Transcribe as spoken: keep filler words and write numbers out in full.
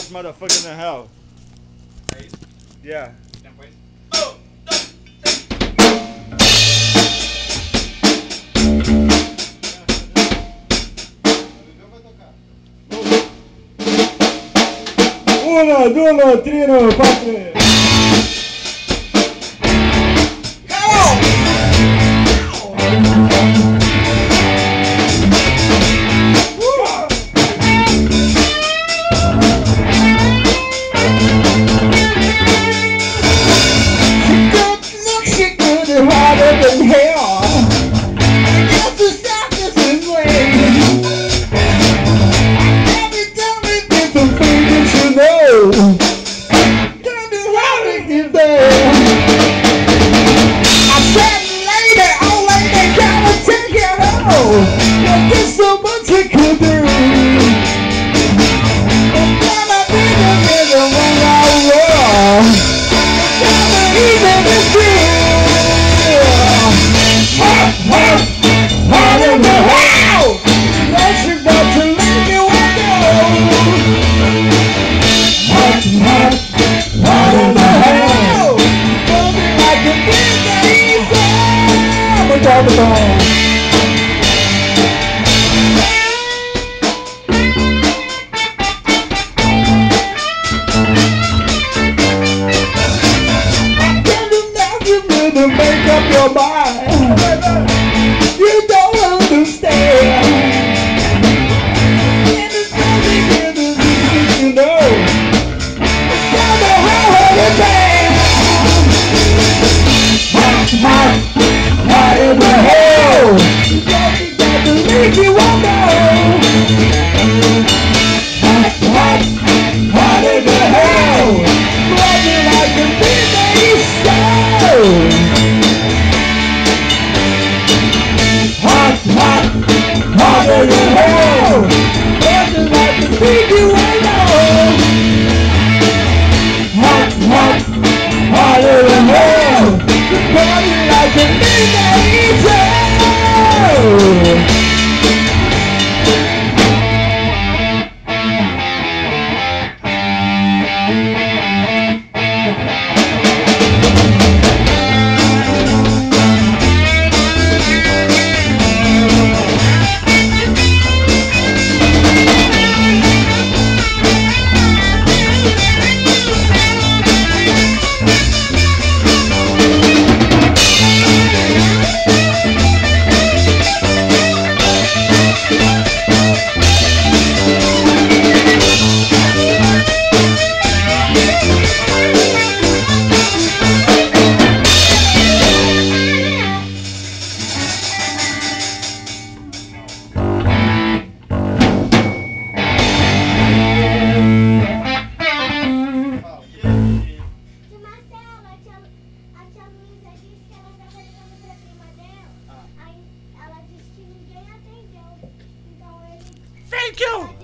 baddest motherfucker in the hell. Yeah. Uno, due, tre, quattro. There's so much I could do. I'm gonna be the middle when I roll. Gonna even be free. Hot, hot, hot in the house. That's about to let me go. Hot, hot, hot in the house. Bumping like a big baby. I'm a double bone. To make up your mind, you don't understand. And it's nothing here to do, you know. It's time to hold it down. Hot, hot, hot in the hole. You got to got to leave you alone. Hot, hot, hot in the hole. Running like a midnight stone. Hot, hot in the hole. Running like a baby right now. Hot, hot, hot in the hole. Running like a midnight stone. Thank you!